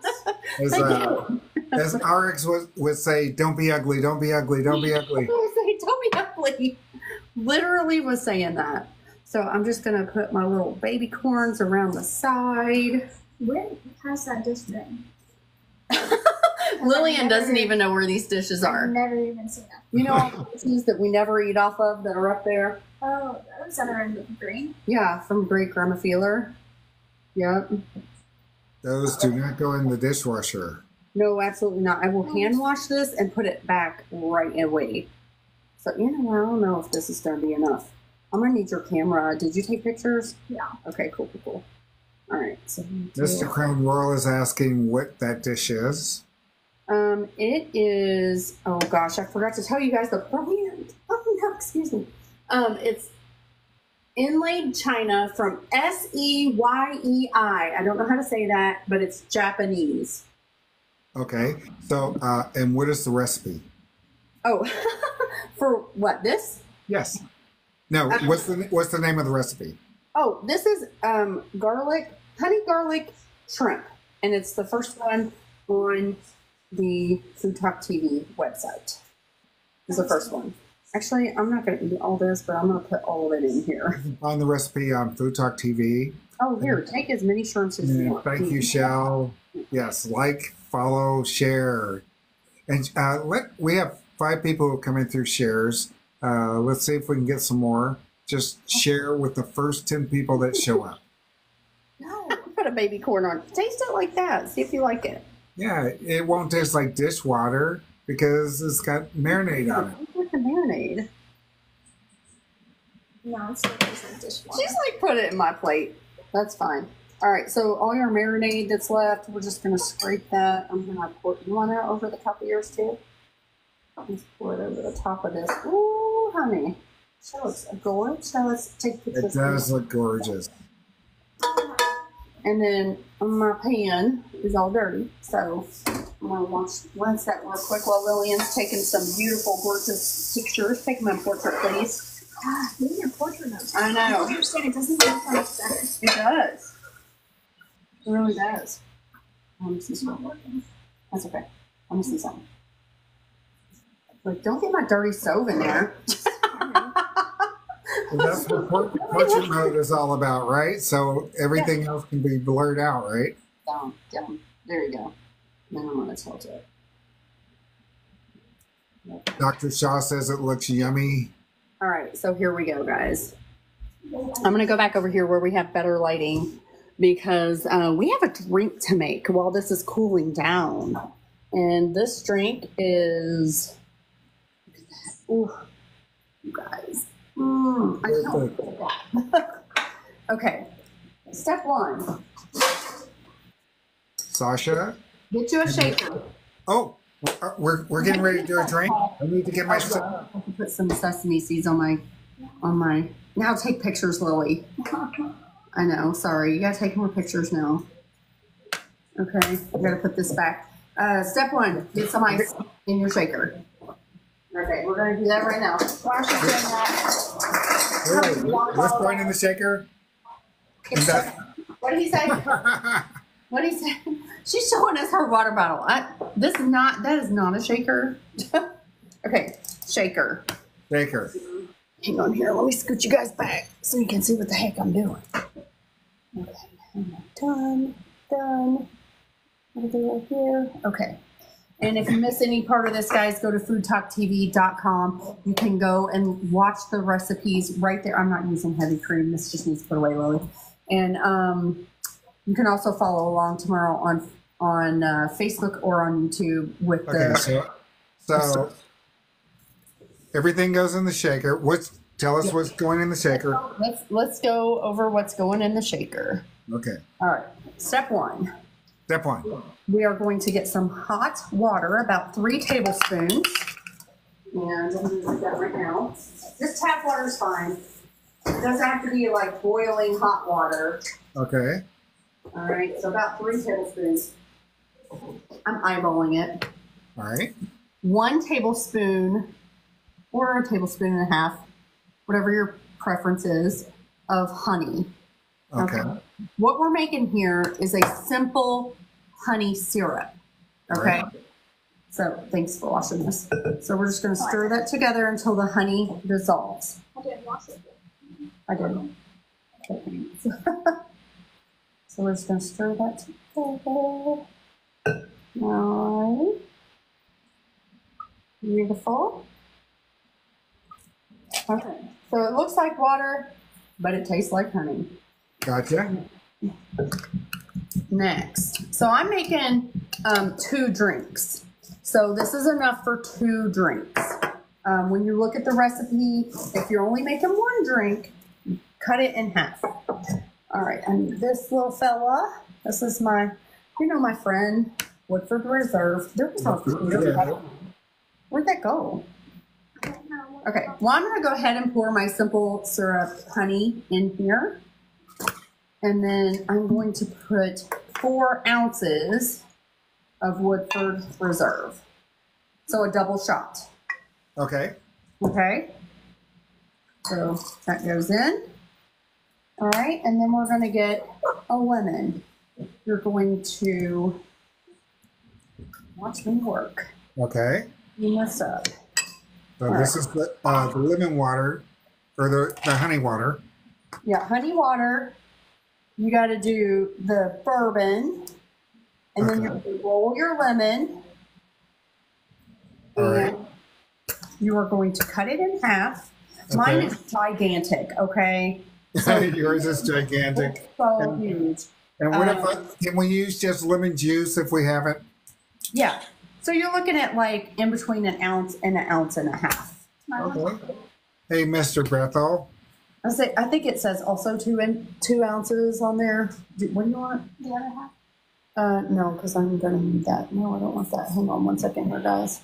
as RX would say, don't be ugly, don't be ugly, don't be ugly. Don't be ugly. Literally was saying that. So I'm just going to put my little baby corns around the side. Where has that dish been? Lillian doesn't even know where these dishes I've are. never even seen that. You know all the dishes that we never eat off of that are up there? Oh, those that are in the green? Yeah, from Great Grandma Feeler. Yep. Those do not go in the dishwasher. No, absolutely not. I will hand wash this and put it back right away. So, I don't know if this is going to be enough. I'm going to need your camera. Did you take pictures? Yeah. Okay, cool. All right. So Mr. Crown Royal is asking what that dish is. It is, oh gosh, I forgot to tell you guys the brand. Oh no, excuse me. It's inlaid china from Seyeei. I don't know how to say that, but it's Japanese. Okay. So, and what is the recipe? Oh, for what, this? Yes. No, what's the name of the recipe? Oh, this is honey garlic shrimp. And it's the first one on the Food Talk TV website. It's the first one. Actually, I'm not going to eat all this, but I'm going to put all of it in here. Find the recipe on Food Talk TV. Oh, here, take as many shrimps as you And want. thank you, Shell. Yes, like, follow, share. And we have 5 people who come in through shares. Let's see if we can get some more. Just share with the first 10 people that show up. No, put a baby corn on. Taste it like that. See if you like it. Yeah, it won't taste like dishwater because it's got marinade on it. With the marinade. No, it's not tastes like dishwater. She's like, put it in my plate. That's fine. All right, so all your marinade that's left, we're just gonna scrape that. I'm gonna pour. You want that over the top of yours too? Let's pour it over the top of this. Ooh, honey, that looks gorgeous. So let's take pictures. It does look gorgeous. And then my pan is all dirty, so I'm gonna rinse that real quick while Lillian's taking some beautiful, gorgeous pictures. Take my portrait, please. God, getting your portrait notes. I know. I don't understand. It doesn't look so much better. It does. It really does. Let me see something. That's okay. Let me see something. Like, don't get my dirty stove in there. Well, that's what portrait mode is all about, right? So everything else can be blurred out, right? Down. There you go. Then I'm going to tilt it. Dr. Shaw says it looks yummy. All right, so here we go, guys. I'm going to go back over here where we have better lighting because we have a drink to make while this is cooling down. And this drink is, ooh, you guys. I don't like that. Okay, step one. Sasha? Get you a shaker. Oh, we're getting ready to do a drink. I need to get my I can put some sesame seeds on my. Now take pictures, Lily. I know. Sorry, you gotta take more pictures now. Okay, I gotta put this back. Step one: get some ice in your shaker. Okay, we're gonna do that right now. While she's doing that, what's going in the shaker? what did he say? What did he say? She's showing us her water bottle. That is not a shaker. Okay, shaker. Shaker. Hang on here. Let me scoot you guys back so you can see what the heck I'm doing. Okay, done. I'll do it right here. Okay. And if you miss any part of this, guys, go to foodtalktv.com. You can go and watch the recipes right there. I'm not using heavy cream. This just needs to put away, Lily. And you can also follow along tomorrow on Facebook or on YouTube with the. So everything goes in the shaker. Tell us what's going in the shaker. Let's go over what's going in the shaker. Okay. All right. Step one. Step one. We are going to get some hot water, about 3 tablespoons. And I'm going to do that right now. This tap water is fine. It doesn't have to be like boiling hot water. Okay. All right, so about 3 tablespoons. I'm eyeballing it. All right. 1 tablespoon or a tablespoon and a half, whatever your preference is, of honey. Okay. What we're making here is a simple honey syrup. Okay. Right. So thanks for washing this. So we're just going to stir that together until the honey dissolves. I didn't wash it. I did. Okay. So we're just going to stir that together. All right. Beautiful. Okay. So it looks like water, but it tastes like honey. Gotcha. Next. So I'm making 2 drinks. So this is enough for 2 drinks. When you look at the recipe, if you're only making 1 drink, cut it in half. All right, and this little fella, this is my friend, Woodford Reserve. There was no, where'd that go? Okay, well, I'm going to go ahead and pour my simple syrup honey in here. And then I'm going to put 4 ounces of Woodford Reserve. So a double shot. Okay. Okay. So that goes in. All right, and then we're going to get a lemon. You're going to watch me work. Okay. Clean this up. So this is the lemon water, or the honey water. Yeah, honey water. You got to do the bourbon, and then you roll your lemon. All right. You are going to cut it in half. Okay. Mine is gigantic, okay? So yours is gigantic. So huge. And what if can we use just lemon juice if we haven't? Yeah. So you're looking at like in between an ounce and a half. Okay. Hey, Mr. Bethel. I think it says also 2 ounces on there. What do you want? The other half. No, because I'm gonna need that. No, I don't want that. Hang on 1 second here, guys.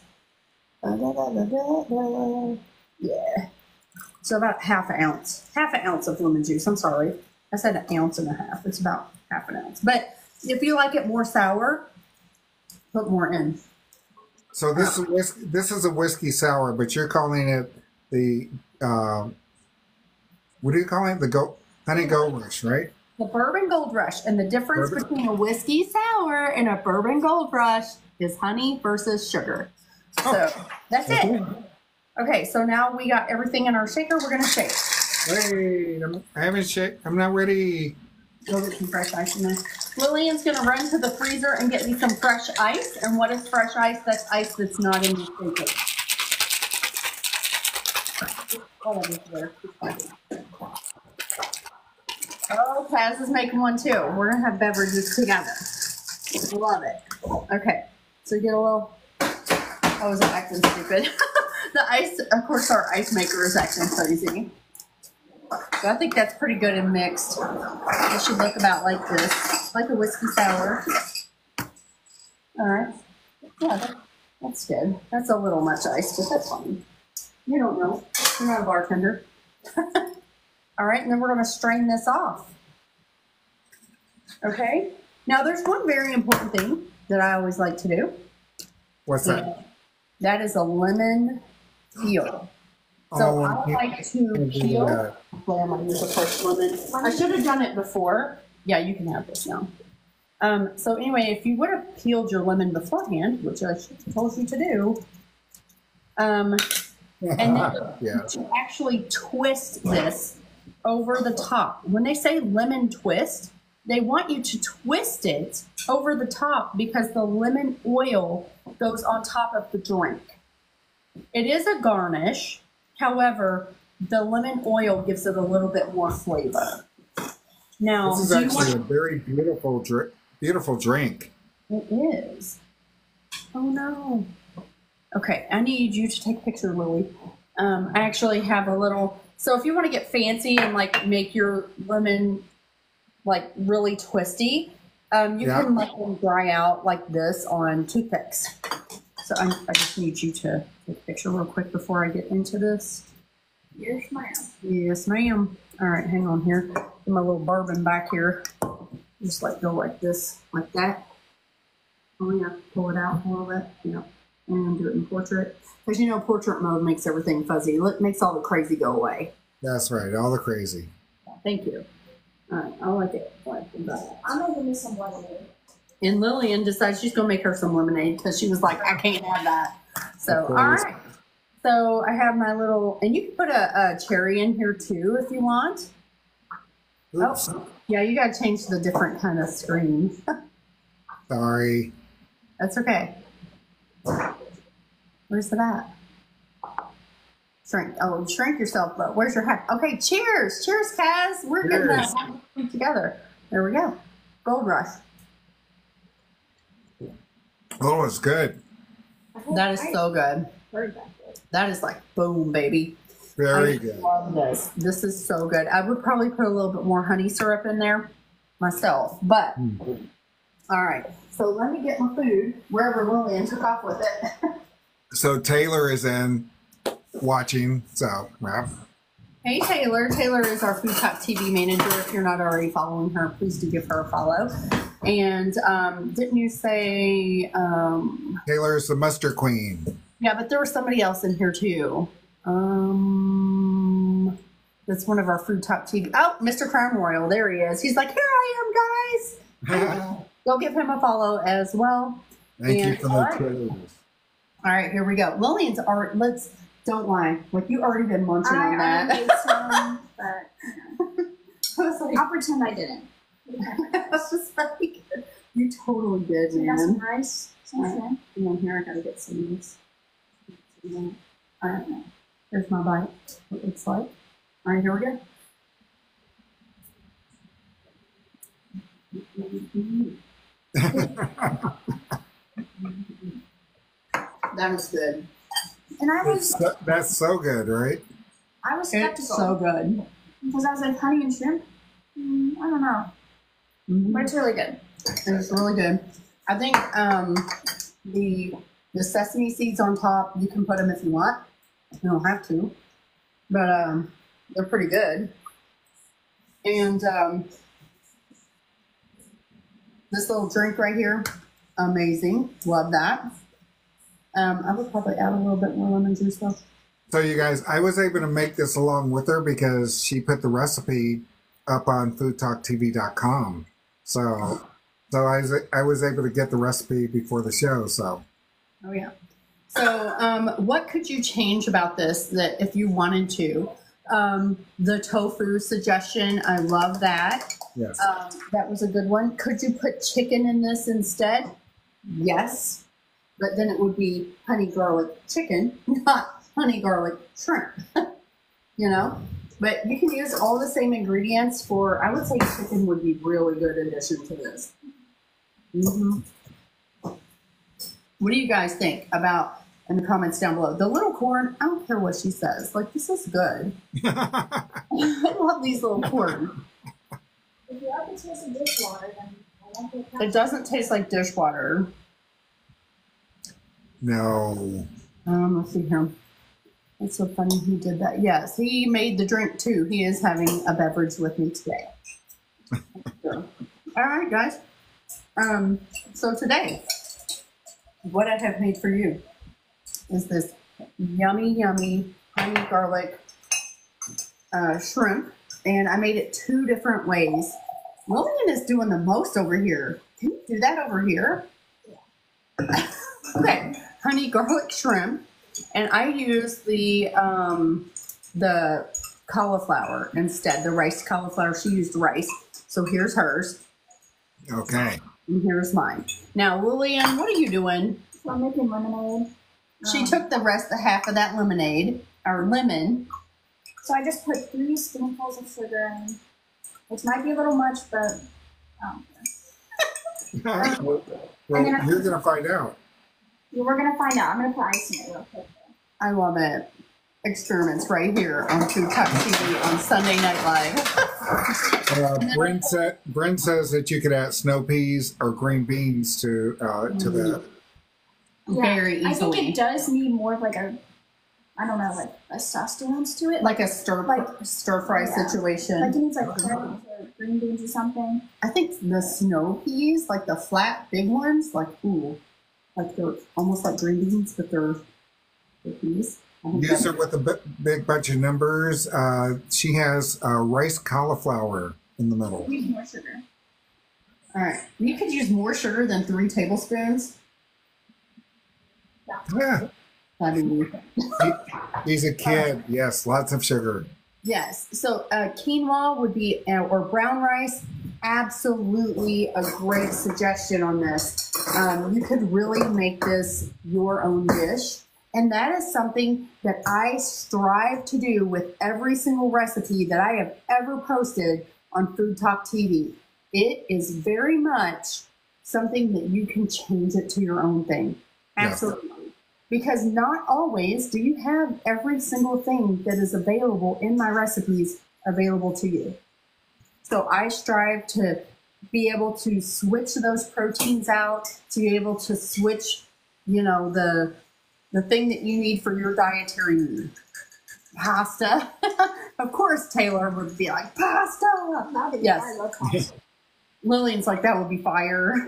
Yeah. So about half an ounce of lemon juice. I'm sorry, I said 1.5 ounces. It's about half an ounce. But if you like it more sour, put more in. So this is a whiskey sour, but you're calling it the what do you call it? The honey gold rush, right? The bourbon gold rush, and the difference between a whiskey sour and a bourbon gold rush is honey versus sugar. So that's it. Okay, so now we got everything in our shaker. We're gonna shake. Wait, I haven't shaked. I'm not ready. Go get some fresh ice in there. Lillian's gonna run to the freezer and get me some fresh ice. And what is fresh ice? That's ice that's not in the shaker. Oh, that is there. Oh, Kaz is making one too. We're gonna have beverages together. Love it. Okay, so get a little. I was acting stupid. The ice, of course, our ice maker is acting crazy. So I think that's pretty good and mixed. It should look about like this, like a whiskey sour. All right. Yeah, that's good. That's a little much ice, but that's fine. You don't know. You're not a bartender. All right, and then we're going to strain this off. Okay. Now, there's one very important thing that I always like to do. What's that? That is a lemon peel. So I like to peel. Well, I'm going to use a fresh lemon. I should have done it before. Yeah, you can have this now. So anyway, if you would have peeled your lemon beforehand, which I told you to do, and then to actually twist this over the top. When they say lemon twist, they want you to twist it over the top because the lemon oil goes on top of the drink. It is a garnish. However, the lemon oil gives it a little bit more flavor. Now, this is actually a very beautiful drink. It is. Oh no. Okay, I need you to take a picture, Lily. I actually have a little. So if you want to get fancy and like make your lemon like really twisty, you can let them dry out like this on toothpicks. So I just need you to take a picture real quick before I get into this. Yes, ma'am. Yes, ma'am. All right, hang on here. Get my little bourbon back here. Just like go like this, like that. Oh yeah, pull it out a little bit. Yeah, and do it in portrait. Because you know portrait mode makes everything fuzzy. It makes all the crazy go away. That's right, all the crazy. Thank you. All right, I like it. Like that. I'm making me some lemonade. And Lillian decided she's going to make her some lemonade because she was like, I can't have that. So, all right. So I have my little, and you can put a cherry in here too if you want. Oops. Oh, yeah, you got to change the different kind of screen. Sorry. That's okay. Where's the hat? Shrink. Oh, shrink yourself, but where's your hat? Okay, cheers. Cheers, Kaz. We're getting that together. There we go. Gold Rush. Oh, it's good. That is so good. That is like boom, baby. Very good. I love this. This is so good. I would probably put a little bit more honey syrup in there myself, but all right. So let me get my food wherever Lillian took off with it. So Taylor is in watching. So, well. Hey, Taylor. Taylor is our Food Talk TV manager. If you're not already following her, please do give her a follow. And didn't you say... Taylor is the mustard queen. Yeah, but there was somebody else in here too. That's one of our Food Talk TV. Oh, Mr. Crown Royal. There he is. He's like, here I am, guys. Go give him a follow as well. Thank you for the clues. All right, here we go. Lillian's art. Don't lie. Like you already been munching on that. I made some, but I'll pretend I didn't. I was just like, you totally did, So you got man. some rice. All right. Come on here. I gotta get some of this. All right. Here's my bite. What it looks like. All right, here we go. That was good. And I was That's so good, right? I was It's skeptical. so good. because I was like, honey and shrimp? I don't know. But it's really good. It's really good. I think the sesame seeds on top, you can put them if you want. You don't have to. But they're pretty good. And this little drink right here, amazing. Love that. I would probably add a little bit more lemon juice though. So you guys, I was able to make this along with her because she put the recipe up on foodtalktv.com. So I was able to get the recipe before the show. So. Oh yeah. So what could you change about this that if you wanted to? The tofu suggestion, I love that. Yes. That was a good one. Could you put chicken in this instead? Yes. But then it would be honey garlic chicken, not honey garlic shrimp. You know? But you can use all the same ingredients for, I would say chicken would be really good addition to this. What do you guys think about in the comments down below? The little corn, I don't care what she says. Like, this is good. I love these little corn. If you like the taste of dishwater, then I like it. It doesn't taste like dishwater. No. Let's see here. It's so funny he did that. Yes, he made the drink too. He is having a beverage with me today. All right, guys. So today, what I have made for you is this yummy, yummy honey garlic shrimp. And I made it 2 different ways. Lillian is doing the most over here. Can you do that over here? Yeah. Okay, honey garlic shrimp. And I use the cauliflower instead, the rice cauliflower. She used rice. So here's hers. Okay. And here's mine. Now, Lillian, what are you doing? So I'm making lemonade. She took the half of that lemonade, or lemon. So I just put 3 spoonfuls of sugar in, which might be a little much, but Well, you're going to find out. we're going to find out. I'm going to put ice in it real quick. I love it. Experiments right here on Food Talk TV on Sunday Night Live. Bryn says that you could add snow peas or green beans to the. Very easily. I think it does need more of like a, I don't know, like a sustenance to it. Like a stir fry Yeah. situation. Like it needs like carrots or green beans or something. I think the snow peas, like the flat big ones, like like they're almost like green beans, but they're peas. Use her with a big bunch of numbers. She has rice cauliflower in the middle. Use more sugar. All right. You could use more sugar than 3 tablespoons. Yeah. That'd be He's a kid. Yes, lots of sugar. Yes. So quinoa would be, or brown rice, absolutely a great suggestion on this. You could really make this your own dish. And that is something that I strive to do with every single recipe that I have ever posted on Food Talk TV. It is very much something that you can change it to your own thing. Absolutely. Yeah. Because not always do you have every single thing that is available in my recipes available to you. So I strive to be able to switch those proteins out, to be able to switch, the thing that you need for your dietary need. Pasta. Of course, Taylor would be like, pasta. Yes. I love pasta. Lillian's like, that would be fire.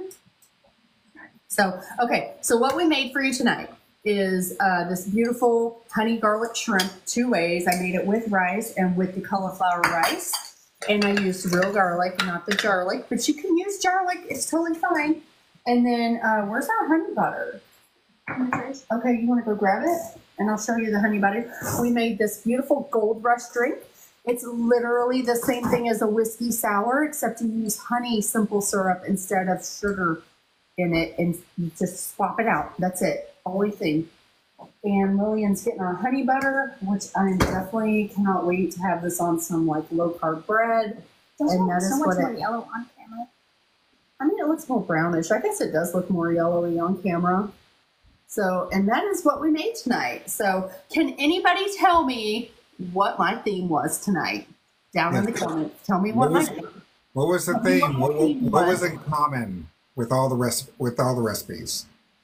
So what we made for you tonight is this beautiful honey garlic shrimp 2 ways. I made it with rice and with the cauliflower rice. And I used real garlic, not the garlic, but you can use garlic. It's totally fine. And then where's our honey butter? Okay, you want to go grab it? And I'll show you the honey butter. We made this beautiful Gold Rush drink. It's literally the same thing as a whiskey sour, except you use honey simple syrup instead of sugar in it, and you just swap it out. That's it. Only thing. And Lillian's getting our honey butter, which I definitely cannot wait to have this on some like low carb bread. Doesn't look so much more yellow on camera. I mean, it looks more brownish. I guess it does look more yellowy on camera. So, and that is what we made tonight. So, can anybody tell me what my theme was tonight? down in the comments. Tell me what What was the theme? What was in common with all the recipes?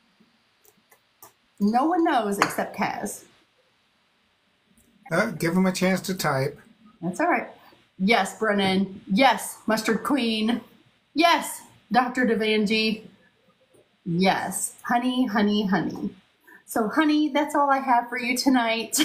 No one knows except Kaz. Give them a chance to type. That's all right. Yes, Brennan. Yes, Mustard Queen. Yes, Dr. Devanji. Yes, honey, honey, honey. So, honey, that's all I have for you tonight.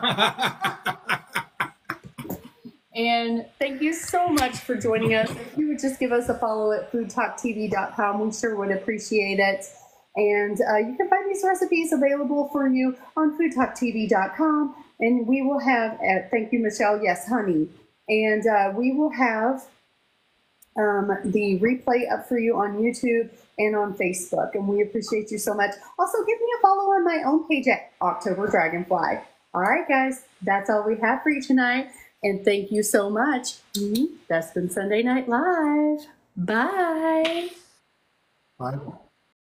And thank you so much for joining us. If you would just give us a follow at foodtalktv.com, we sure would appreciate it. And you can find these recipes available for you on foodtalktv.com. And we will have, thank you, Michelle, yes, honey. And we will have the replay up for you on YouTube and on Facebook. And we appreciate you so much. Also, give me a follow on my own page at October Dragonfly. All right, guys, that's all we have for you tonight. And thank you so much. That's been Sunday Night Live. Bye. Bye.